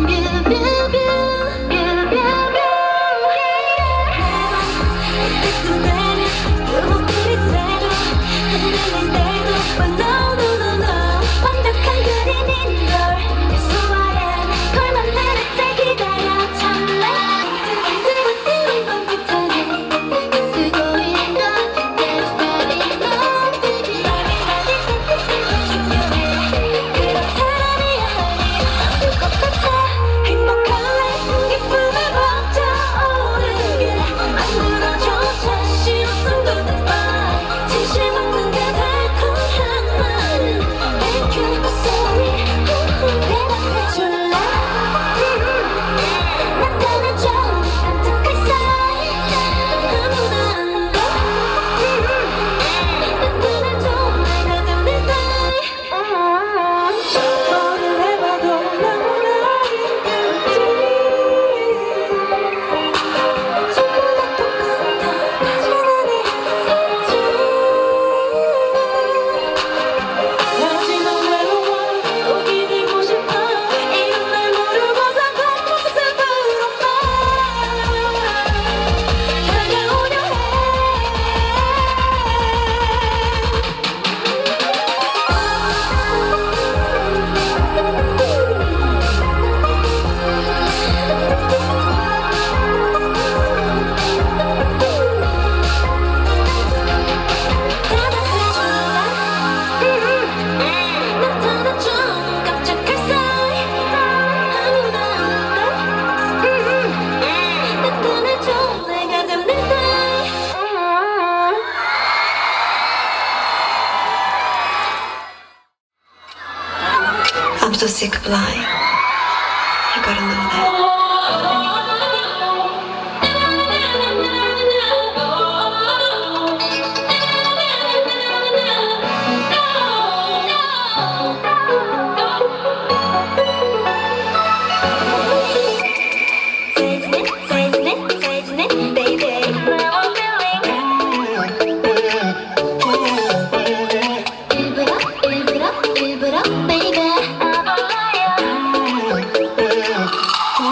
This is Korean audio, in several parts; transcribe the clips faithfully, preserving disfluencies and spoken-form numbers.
I'm so sick of lying. You gotta know that. Baby.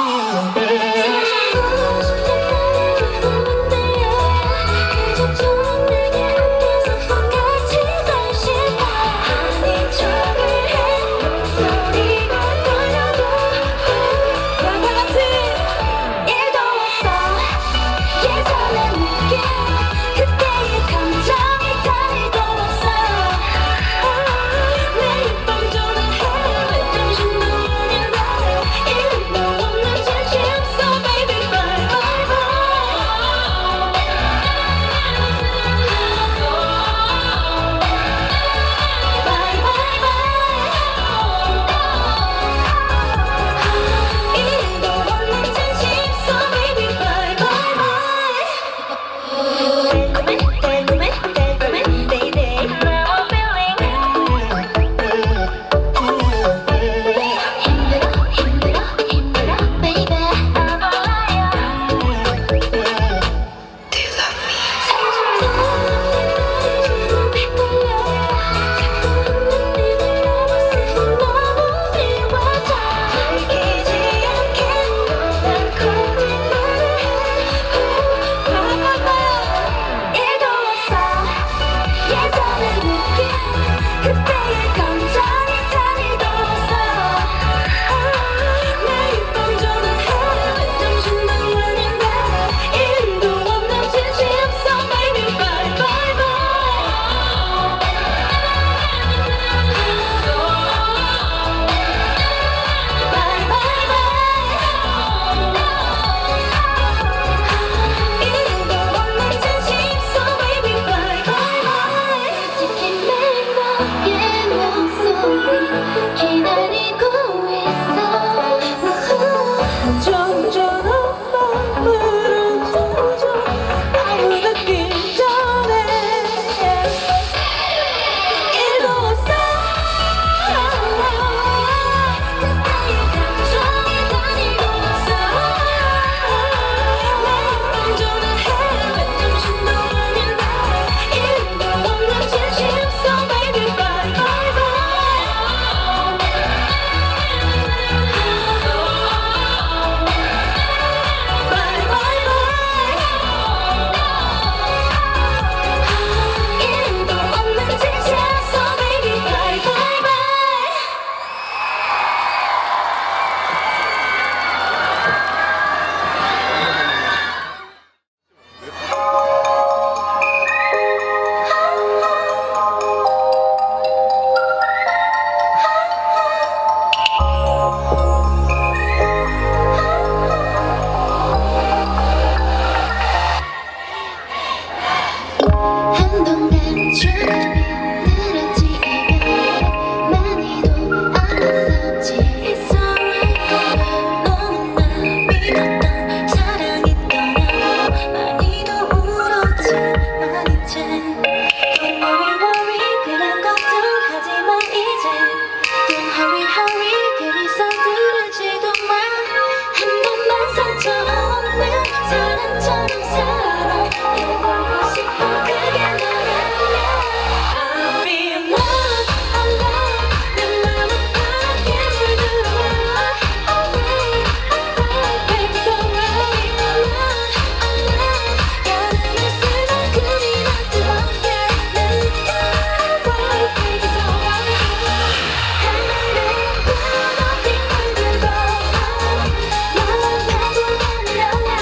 한동안 조금이 늘었지. 이별 많이도 아팠었지. It's alright. 너무나 믿었던 사랑했던 많이도 울었지. 많이 참 Don't worry worry 그런 걱정하지 마 이제 Don't hurry hurry 괜히 서두르지도 마 한 번만 상처 없는 사람처럼 살아 해보고 싶어 그게 너라면 I feel love I love 내 맘은 파랗게 물들어와 Alright alright baby's alright love I love 여름을 쓰던 꿈이 나 뜨겁게 느껴 Alright baby's alright 하늘에 끝없이 물들고 너만 가고 내려와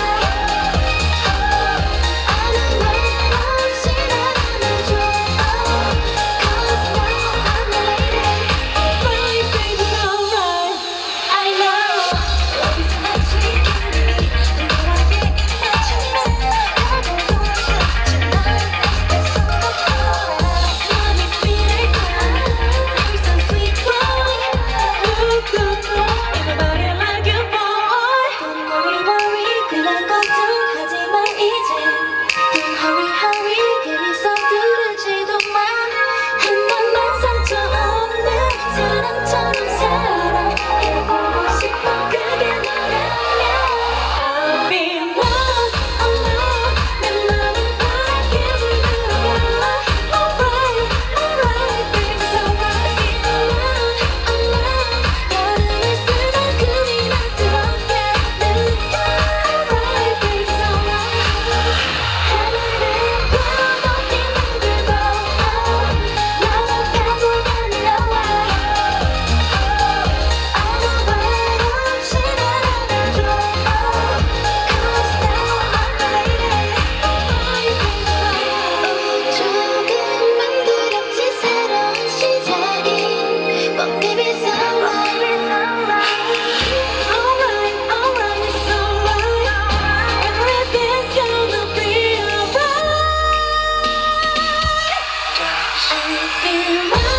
아무 말 없이 날 안아줘 Cause now I'm the lady Alright baby's alright I know 여기서 난 sweet 눈보라게 맞추면 나도 돌아섰지만 It's so much more 맘이 feeling good You're so sweet boy Look good boy Everybody like you boy Don't worry worry 그런 걱정하지 마 이제 Don't hurry hurry 괜히 서두르지도 마 한 번만 상처 없는 사람처럼 살아 해보고 싶어 그게 너라면 I feel love I love 내 맘은 파랗게 물들어가 Alright alright baby's alright love I love 여름을 쓰던 꿈이 나 뜨겁게 느껴 Alright baby's alright 하늘에 끝없이 물들고 너만 가고 내려와 아무 말 없이 날 안아줘 Cause now I'm the lady Alright baby's alright 조금만 두렵지 새로운 시작이 But baby's alright Alright alright it's alright Everything's gonna be alright I feel right